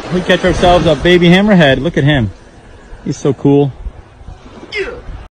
we catch ourselves a baby hammerhead. Look at him. He's so cool.